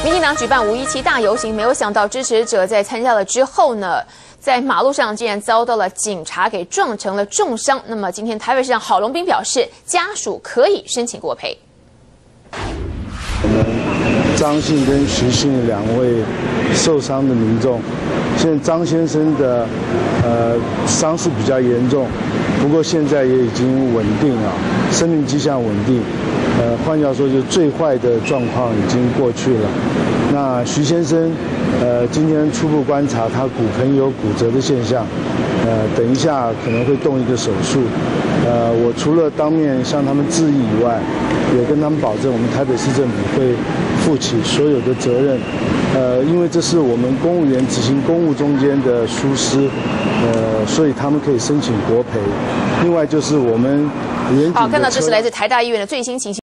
民进党举办517大游行，没有想到支持者在参加了之后呢，在马路上竟然遭到了警察给撞成了重伤。那么今天台北市长郝龙斌表示，家属可以申请国赔。 我们张姓跟徐姓两位受伤的民众，现在张先生的伤势比较严重，不过现在也已经稳定了，生命迹象稳定。换句话说，就最坏的状况已经过去了。那徐先生，今天初步观察他骨盆有骨折的现象，等一下可能会动一个手术。我除了当面向他们致意以外，也跟他们保证，我们台北市政府会负起所有的责任。因为这是我们公务员执行公务中间的疏失，所以他们可以申请国赔。另外就是我们远景的车。好， 看到这是来自台大医院的最新情形。